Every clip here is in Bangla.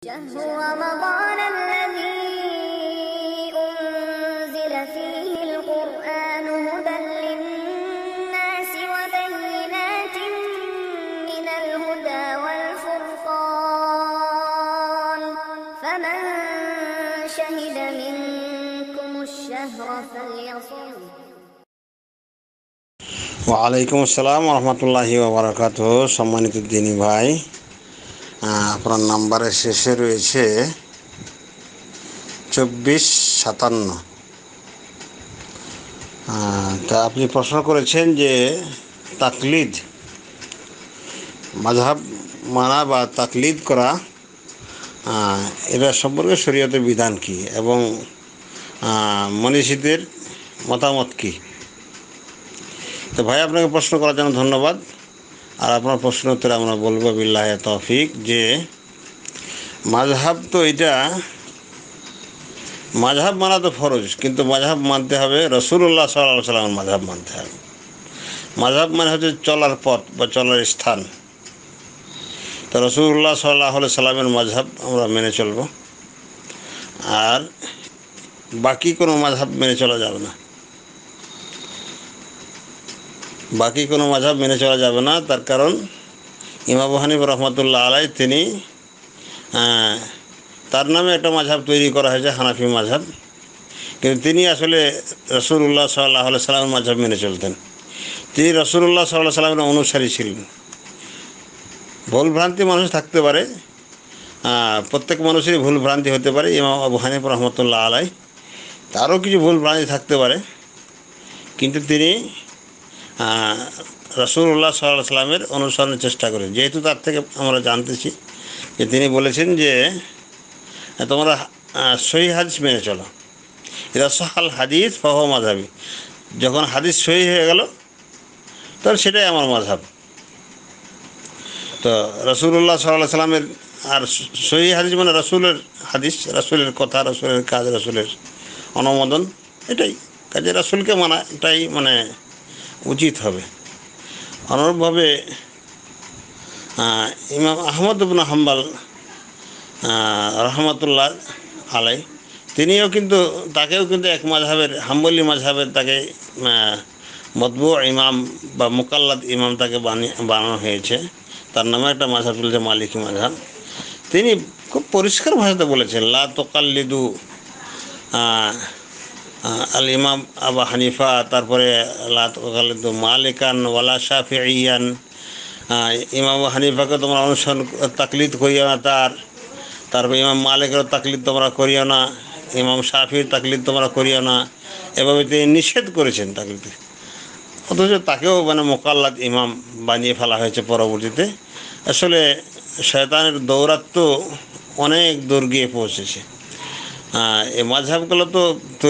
شهر رمضان الذي أنزل فيه القرآن هدى للناس وبينات من الهدى والفرقان فمن شهد منكم الشهر فليصم ওয়ালাইকুম আসসালাম রহমতুল্লাহি ওয়া বারাকাতুহু। সম্মানিত দিনী ভাই, আপনার নাম্বারের শেষে রয়েছে 2457। তা আপনি প্রশ্ন করেছেন যে তাকলিদ, মাযহাব মানা বা তাকলিদ করা, এটা সম্পর্কে শরীয়তের বিধান কি এবং মনীষীদের মতামত কি। তো ভাই, আপনাকে প্রশ্ন করার জন্য ধন্যবাদ। আর আপনার প্রশ্ন উত্তরে আমরা বলবো বিল্লাহি তৌফিক যে মাযহাব তো এটা, মাযহাব মানা তো ফরজ, কিন্তু মাযহাব মানতে হবে রাসূলুল্লাহ সাল্লাল্লাহু আলাইহি ওয়াসাল্লামের মাযহাব মানতে হবে। মাযহাব মানে হচ্ছে চলার পথ বা চলার স্থান। তো রাসূলুল্লাহ সাল্লাল্লাহু আলাইহি ওয়াসাল্লামের মাযহাব আমরা মেনে চলব, আর বাকি কোনো মাযহাব মেনে চলা যাবে না। বাকি কোনো মাযহাব মেনে চলা যাবে না। তার কারণ ইমাম আবু হানিফা রহমাতুল্লাহ আলাইহি তিনি, তার নামে একটা মাযহাব তৈরি করা হয়েছে হানাফি মাযহাব, কিন্তু তিনি আসলে রাসূলুল্লাহ সাল্লাল্লাহু আলাইহি সাল্লামের মাযহাব মেনে চলতেন। তিনি রাসূলুল্লাহ সাল্লাল্লাহু আলাইহি সাল্লামের অনুসারী ছিলেন। ভুলভ্রান্তি মানুষ থাকতে পারে, প্রত্যেক মানুষেরই ভুলভ্রান্তি হতে পারে। ইমাম আবু হানিফা রহমাতুল্লাহ আলাইহি তারও কিছু ভুলভ্রান্তি থাকতে পারে, কিন্তু তিনি রাসূলুল্লাহ সাল্লাল্লাহু আলাইহি সাল্লামের অনুসরণের চেষ্টা করেন। যেহেতু তার থেকে আমরা জানতেছি যে তিনি বলেছেন যে তোমরা সহিহ হাদিস মেনে চলো, ইযা সাহাল হাদিস ফাহুয়া মাযহাবি। যখন হাদিস সহিহ হয়ে গেল তখন সেটাই আমার মাযহাব। তো রাসূলুল্লাহ সাল্লাল্লাহু আলাইহি সাল্লামের, আর সহিহ হাদিস মানে রাসূলের হাদিস, রাসূলের কথা, রাসূলের কাজ, রাসূলের অনুমোদন, এটাই কাজে রাসূলকে মানা, এটাই মানে উচিত হবে। অনুরূপভাবে ইমাম আহমদ ইবনে হাম্বল রহমাতুল্লাহ আলাইহি তিনিও কিন্তু, তাকেও কিন্তু এক মাযহাবের, হাম্বলি মাযহাবের তাকে মতবু ইমাম বা মুকাল্লাদ ইমাম তাকে বানানো হয়েছে। তার নামে একটা মাযহাব চলছে মালিকি মাযহাব। তিনি খুব পরিষ্কার ভাষাতে বলেছেন, লা তুকাল্লিদু আল ইমাম আবু হানিফা, তারপরে লা তুকাল্লিদু মালিকান ওয়ালা শাফিঈয়ান। ইমাম আবু হানিফাকে তোমরা অনুসরণ, তাকলিদ করিও না তারপরে ইমাম মালিকেরও তাকলিদ তোমরা করিও না, ইমাম শাফির তাকলিদ তোমরা করিও না। এভাবে তিনি নিষেধ করেছেন তাকলিদ। অথচ তাকেও মানে মুকাল্লাদ ইমাম বানিয়ে ফেলা হয়েছে পরবর্তীতে। আসলে শয়তানের দৌরাত্ম্য অনেক দূর গিয়ে পৌঁছেছে। এই মাযহাবগুলো তো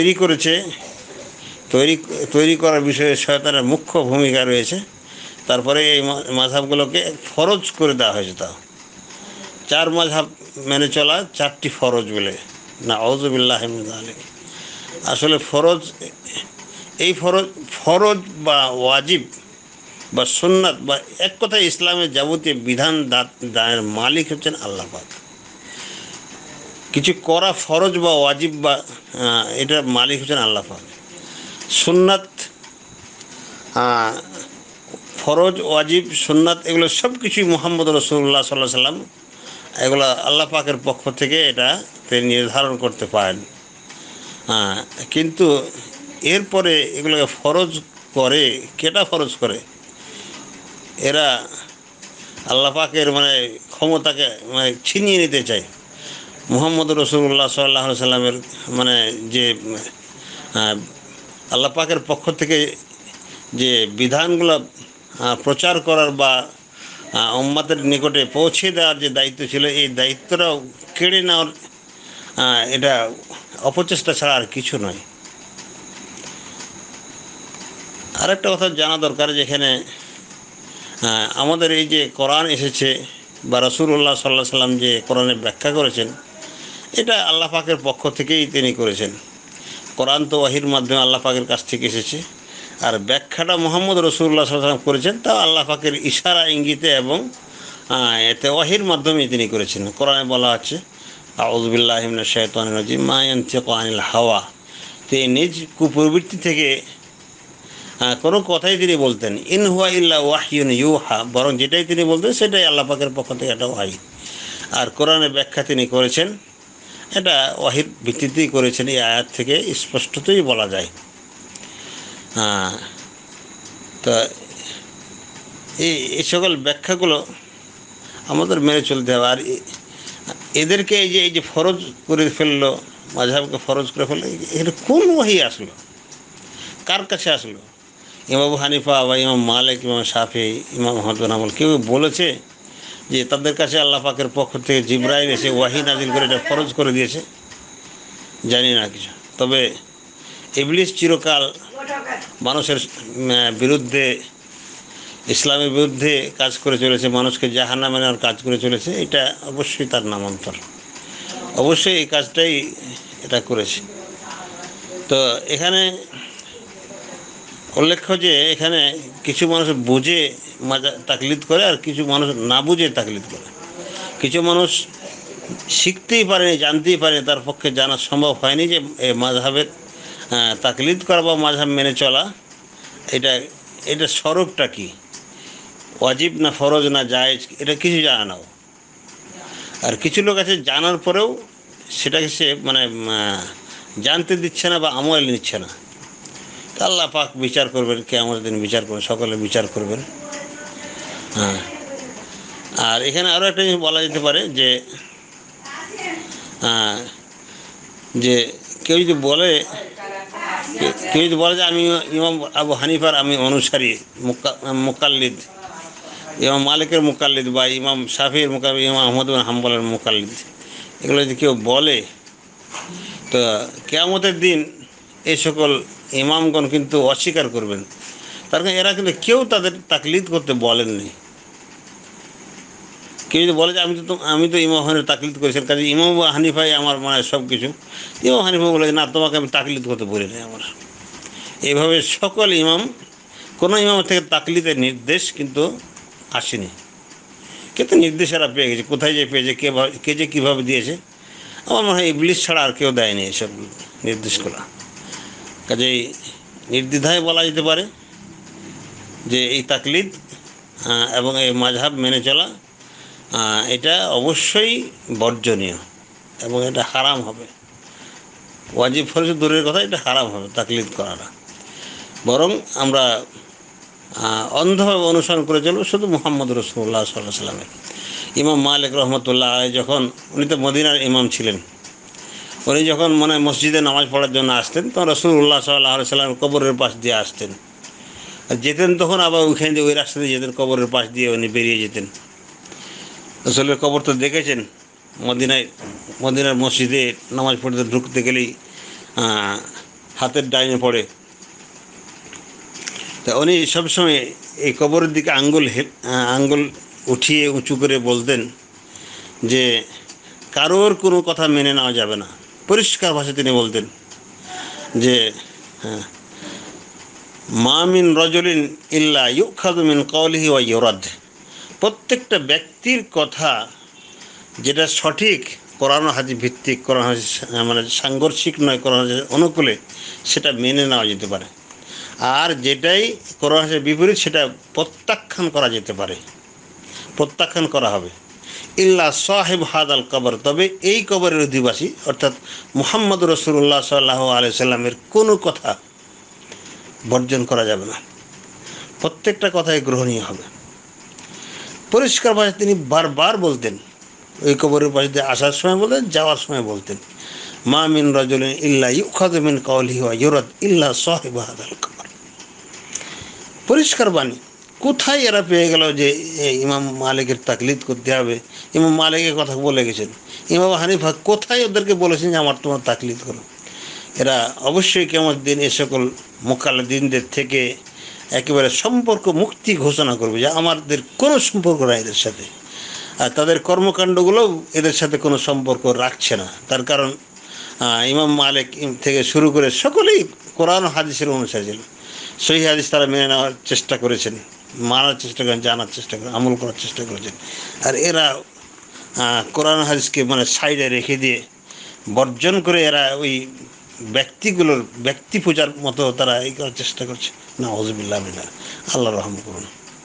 তৈরি করার বিষয়ে শয়তানের মুখ্য ভূমিকা রয়েছে। তারপরে এই মাযহাবগুলোকে ফরজ করে দেওয়া হয়েছে। তাও 4 মাযহাব মেনে চলা 4টি ফরজ বলে, নাউযু বিল্লাহি মিন যালিক। আসলে ফরজ, এই ফরজ বা ওয়াজিব বা সুন্নাত বা এক কথায় ইসলামের যাবতীয় বিধান দানের মালিক হচ্ছেন আল্লাহ পাক। কিছু করা ফরজ বা ওয়াজিব বা এটার মালিক হচ্ছেন আল্লাহ পাক। সুন্নাত, ফরজ, ওয়াজিব, সুন্নাত এগুলো সব কিছুই মুহাম্মদ রাসূলুল্লাহ সাল্লাল্লাহু আলাইহি সাল্লাম, এগুলো আল্লাহ পাকের পক্ষ থেকে এটা তিনি নির্ধারণ করতে পারেন। কিন্তু এরপরে এগুলোকে ফরজ করে, কেটা ফরজ করে? এরা আল্লাহ পাকের মানে ক্ষমতাকে মানে ছিনিয়ে নিতে চায়। মুহাম্মদ রাসূলুল্লাহ সাল্লাল্লাহু আলাইহি সাল্লামের মানে যে আল্লাহ পাকের পক্ষ থেকে যে বিধানগুলো প্রচার করার বা উম্মতের নিকটে পৌঁছে দেওয়ার যে দায়িত্ব ছিল, এই দায়িত্বটাও কেড়ে নেওয়ার, এটা অপচেষ্টা ছাড়া আর কিছু নয়। আরেকটা কথা জানা দরকার, যেখানে আমাদের এই যে কোরআন এসেছে বা রাসূলুল্লাহ সাল্লাল্লাহু আলাইহি সাল্লাম যে কোরআনের ব্যাখ্যা করেছেন, এটা আল্লাহ পাকের পক্ষ থেকেই তিনি করেছেন। কোরআন তো ওয়াহির মাধ্যমে আল্লাহ পাকের কাছ থেকে এসেছে, আর ব্যাখ্যাটা মুহাম্মদ রাসূলুল্লাহ সাল্লাল্লাহু আলাইহি সাল্লাম করেছেন, তাও আল্লাহ পাকের ইশারা ইঙ্গিতে এবং এতে ওয়াহির মাধ্যমেই তিনি করেছেন। কোরআনে বলা আছে আউযু বিল্লাহি মিনাশ শাইতানির রাজিম মা ইয়ানতিকু আনিল হাওয়া। তিনি নিজ কুপ্রবৃত্তি থেকে কোনো কথাই তিনি বলতেন, ইন হুয়া ইল্লা ওয়াহয়ুন ইউহা, বরং যেটাই তিনি বলতেন সেটাই আল্লাহ পাকের পক্ষ থেকে একটা ওয়াহী। আর কোরআনের ব্যাখ্যা তিনি করেছেন, এটা ওয়াহির ভিত্তিতেই করেছেন, এই আয়াত থেকে স্পষ্টতই বলা যায়। তো এই সকল ব্যাখ্যাগুলো আমাদের মেনে চলতে হবে। আর এদেরকে এই যে ফরজ করে ফেললো, মাযহাবকে ফরজ করে ফেললো, এটা কোন ওয়াহী আসলো, কার কাছে আসলো? ইমাম আবু হানিফা বা ইমাম মালিক, ইমাম শাফিঈ, ইমাম আহমদ বিন হাম্বল কেউ বলেছে যে তাদের কাছে আল্লাহ পাকের পক্ষ থেকে জিবরাইল এসে ওয়াহী নাজিল করে এটা ফরজ করে দিয়েছে? জানি না কিছু। তবে ইবলিস চিরকাল মানুষের বিরুদ্ধে, ইসলামের বিরুদ্ধে কাজ করে চলেছে, মানুষকে জাহান্নামে নেওয়ার কাজ করে চলেছে। এটা অবশ্যই তার নামান্তর, অবশ্যই এই কাজটাই এটা করেছে। তো এখানে উল্লেখ্য যে এখানে কিছু মানুষ বুঝে তাকলিদ করে, আর কিছু মানুষ না বুঝে তাকলিদ করে। কিছু মানুষ শিখতেই পারেনি, জানতেই পারেনি, তার পক্ষে জানা সম্ভব হয়নি যে মাযহাবের তাকলিদ করা বা মাযহাব মেনে চলা এটা স্বরূপটা কি, ওয়াজিব না ফরজ না জায়েজ, এটা কিছু জানা নাও। আর কিছু লোক আছে জানার পরেও সেটাকে সে জানতে দিচ্ছে না বা আমল নিচ্ছে না। আল্লাহ পাক বিচার করবেন, কিয়ামতের দিন বিচার করবেন, সকলে বিচার করবেন। আর এখানে আরও একটা জিনিস বলা যেতে পারে যে কেউ যদি বলে যে আমি ইমাম আবু হানিফার আমি অনুসারী, মুকাল্লিদ, ইমাম মালিকের মুকাল্লিদ বা ইমাম শাফির মুকাল্লিদ, ইমাম আহমদ বিন হাম্বলের মুকাল্লিদ, এগুলো যদি কেউ বলে, তো কিয়ামতের দিন এই সকল ইমামগণ কিন্তু অস্বীকার করবেন। তার কারণ এরা কিন্তু কেউ তাদের তাকলিদ করতে বলেননি। কেউ যদি বলে যে আমি তো ইমাম হানিফার তাকলিদ করেছেন, কাজে ইমাম হানিফাই আমার সব কিছু, ইমাম হানিফা বলে না, তোমাকে আমি তাকলিদ করতে বলি না আমার। এইভাবে সকল ইমাম, কোনো ইমাম থেকে তাকলিদের নির্দেশ কিন্তু আসেনি, কিন্তু নির্দেশ এরা পেয়ে গেছে। কোথায় যে পেয়েছে, কে যে কীভাবে দিয়েছে, আমার মনে হয় ইবলিস ছাড়া আর কেউ দেয়নি এসব নির্দেশগুলো। কাজেই নির্দ্বিধায় বলা যেতে পারে যে এই তাকলিদ এবং এই মাযহাব মেনে চলা এটা অবশ্যই বর্জনীয় এবং এটা হারাম হবে। ওয়াজিব ফরজ দূরের কথা, এটা হারাম হবে তাকলিদ করাটা। বরং আমরা অন্ধভাবে অনুসরণ করে চলব শুধু মুহাম্মদ রাসূলুল্লাহ সাল্লাল্লাহু আলাইহি ওয়াসাল্লামের। ইমাম মালিক রহমতুল্লাহ আলাইহি যখন, উনি তো মদিনার ইমাম ছিলেন, উনি যখন মসজিদে নামাজ পড়ার জন্য আসতেন, তখন রাসূলুল্লাহ সাল্লাল্লাহু আলাইহি ওয়াসাল্লাম কবরের পাশ দিয়ে আসতেন, আর যেতেন তখন আবার ওইখান দিয়ে ওই রাস্তা দিয়ে যেতেন, কবরের পাশ দিয়ে উনি বেরিয়ে যেতেন। রাসূলের কবর তো দেখেছেন, মদিনার মসজিদে নামাজ পড়তে ঢুকতে গেলেই হাতের ডাইনে পড়ে। তা উনি সবসময় এই কবরের দিকে আঙ্গুল উঠিয়ে উঁচু করে বলতেন যে কারোর কোনো কথা মেনে নেওয়া যাবে না। পরিষ্কার ভাষায় তিনি বলতেন যে মা মিন রাজুলিন ইল্লা ইউখাযু মিন কওলিহি ওয়া ইউরাদ। প্রত্যেকটা ব্যক্তির কথা যেটা সঠিক, কোরআন হাদিস ভিত্তিক, কোরআন হাদিস সাংঘর্ষিক নয়, কোরআন হাদিস অনুকূলে, সেটা মেনে নেওয়া যেতে পারে। আর যেটাই কোরআন হাদিসের বিপরীত, সেটা প্রত্যাখ্যান করা যেতে পারে, প্রত্যাখ্যান করা হবে। ইল্লা সাহিব হাদাল কবর, তবে এই কবরের অধিবাসী অর্থাৎ মুহাম্মদ রাসূলুল্লাহ সাল্লাল্লাহু আলাইহি সাল্লামের কোনো কথা বর্জন করা যাবে না, প্রত্যেকটা কথাই গ্রহণীয় হবে। পরিষ্কার ভাষায় তিনি বারবার বলতেন, ওই কবরের পাশে দিয়ে আসার সময় বলতেন, যাওয়ার সময় বলতেন, মা মিন রাজুলিন ইল্লা ইউখাযু মিন কওলিহি ওয়া ইউরাদ ইল্লা সাহিব হাদাল কবর। পরিষ্কার বাণী। কোথায় এরা পেয়ে গেল যে ইমাম মালিকের তাকলিদ করতে হবে? ইমাম মালিকের কথা বলে গেছেন, ইমাম হানিফা কোথায় ওদেরকে বলেছেন যে তোমার তাকলিদ করো? এরা অবশ্যই কিয়ামতের দিন এ সকল মুকাল্লিদিনদের থেকে একেবারে সম্পর্ক মুক্তি ঘোষণা করবে, যে আমাদের কোনো সম্পর্ক নাই এদের সাথে, আর তাদের কর্মকাণ্ডগুলোও এদের সাথে কোনো সম্পর্ক রাখছে না। তার কারণ ইমাম মালিক থেকে শুরু করে সকলেই কোরআন হাদিসের অনুসারী ছিল। সহিহ হাদিস তারা মেনে নেওয়ার চেষ্টা করেছেন, মানার চেষ্টা করেন, জানার চেষ্টা করেন, আমল করার চেষ্টা করেছেন। আর এরা কোরআন হাদিসকে মানে সাইডে রেখে দিয়ে বর্জন করে এরা ওই ব্যক্তিগুলোর ব্যক্তি পূজার মতো তারা এই করার চেষ্টা করছে। নাউযুবিল্লাহ মিনাহ। আল্লাহ রহম করুন,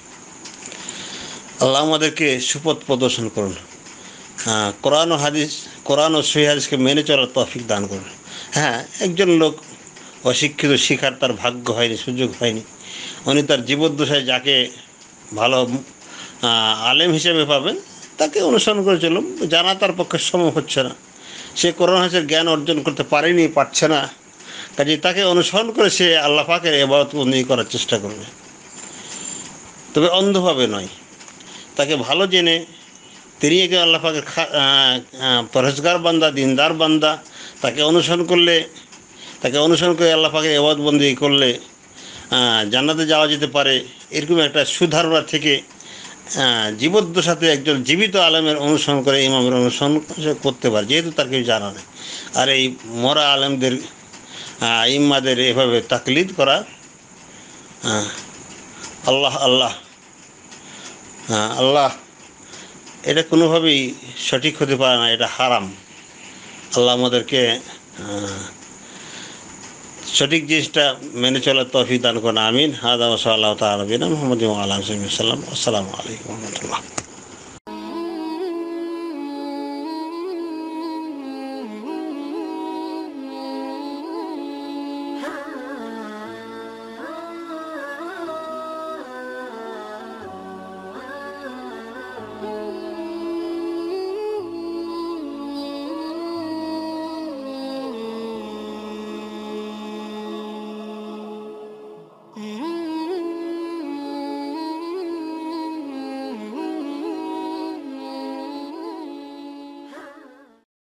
আল্লাহ আমাদেরকে সুপথ প্রদর্শন করুন। কোরআন ও হাদিস, কোরআন ও সহিহ হাদিসকে মেনে চলার তৌফিক দান করুন। হ্যাঁ, একজন লোক অশিক্ষিত, শিখার তার ভাগ্য হয়নি, সুযোগ হয়নি, উনি তার জীবদ্দশায় যাকে ভালো আলেম হিসেবে পাবেন তাকে অনুসরণ করে চলুন। জানা তার পক্ষে সম্ভব হচ্ছে না, সে কোরআন হাদিসের জ্ঞান অর্জন করতে পারেনি, পারছে না, কাজে তাকে অনুসরণ করে সে আল্লাহ পাকের ইবাদত বন্দেগী করার চেষ্টা করবে, তবে অন্ধভাবে নয়। তাকে ভালো জেনে তিনি একে আল্লাহ পাকের পরহেজগার বান্দা, দিনদার বান্দা, তাকে অনুসরণ করে আল্লাহ পাকের ইবাদত বন্দেগী করলে জান্নাতে যাওয়া যেতে পারে, এরকম একটা সুধারণা থেকে জীবদ্দশাতে একজন জীবিত আলেমের অনুসরণ করে, ইমামের অনুসরণ করতে পারে, যেহেতু তার কিছু জানা নেই। আর এই মরা আলেমদের, ইম্মাদের এভাবে তাকলিদ করা, আল্লাহ আল্লাহ আল্লাহ, এটা কোনোভাবেই সঠিক হতে পারে না, এটা হারাম। আল্লাহ আমাদেরকে সঠিক জিনিসটা মেনে চলার তৌফিক দান করুন। আমিন। হাদা ওয়া সাল্লাল্লাহু তাআলা আলা নবিয়িনা মুহাম্মাদিন ওয়া আলা আলিহি ওয়া সাল্লাম। আসসালামু আলাইকুম ওয়া রাহমাতুল্লাহ।